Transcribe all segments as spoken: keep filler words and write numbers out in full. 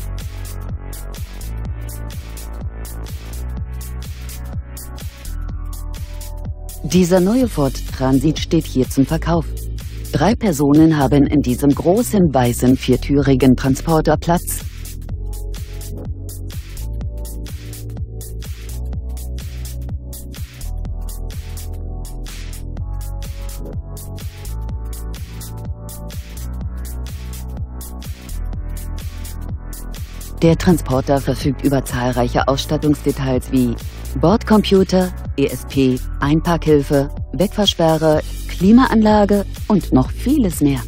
Dieser neue Ford Transit steht hier zum Verkauf. Drei Personen haben in diesem großen weißen viertürigen Transporter Platz. Der Transporter verfügt über zahlreiche Ausstattungsdetails wie Bordcomputer, E S P, Einparkhilfe, Wegfahrsperre, Klimaanlage und noch vieles mehr.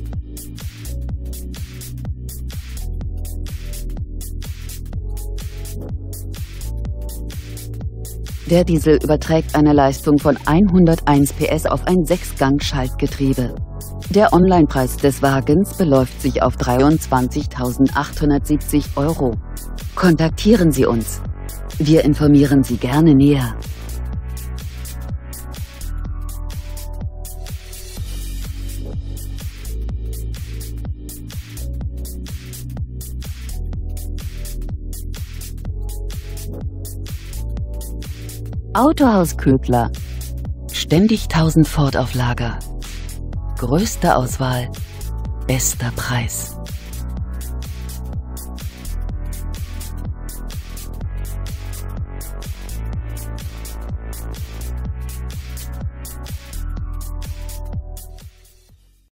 Der Diesel überträgt eine Leistung von hunderteins P S auf ein Sechsgang-Schaltgetriebe. Der Onlinepreis des Wagens beläuft sich auf dreiundzwanzigtausendachthundertsiebzig Euro. Kontaktieren Sie uns. Wir informieren Sie gerne näher. Autohaus Köbler. Ständig tausend Ford auf Lager. Größte Auswahl, bester Preis.